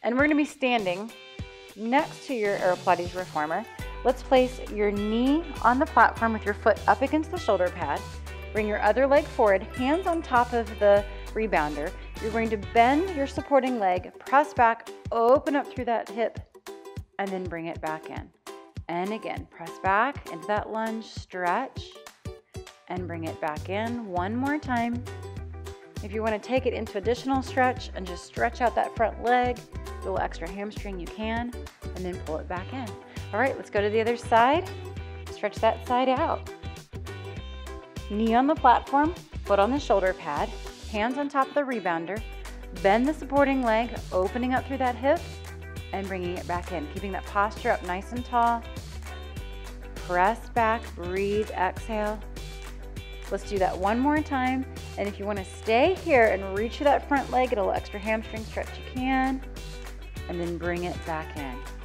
And we're gonna be standing next to your AeroPilates reformer. Let's place your knee on the platform with your foot up against the shoulder pad. Bring your other leg forward, hands on top of the rebounder. You're going to bend your supporting leg, press back, open up through that hip, and then bring it back in. And again, press back into that lunge, stretch, and bring it back in. One more time. If you want to take it into additional stretch and just stretch out that front leg, a little extra hamstring, you can, and then pull it back in. All right, let's go to the other side. Stretch that side out. Knee on the platform, foot on the shoulder pad, hands on top of the rebounder. Bend the supporting leg, opening up through that hip and bringing it back in, keeping that posture up nice and tall. Press back, breathe, exhale. Let's do that one more time. And if you want to stay here and reach to that front leg, get a little extra hamstring stretch, you can. And then bring it back in.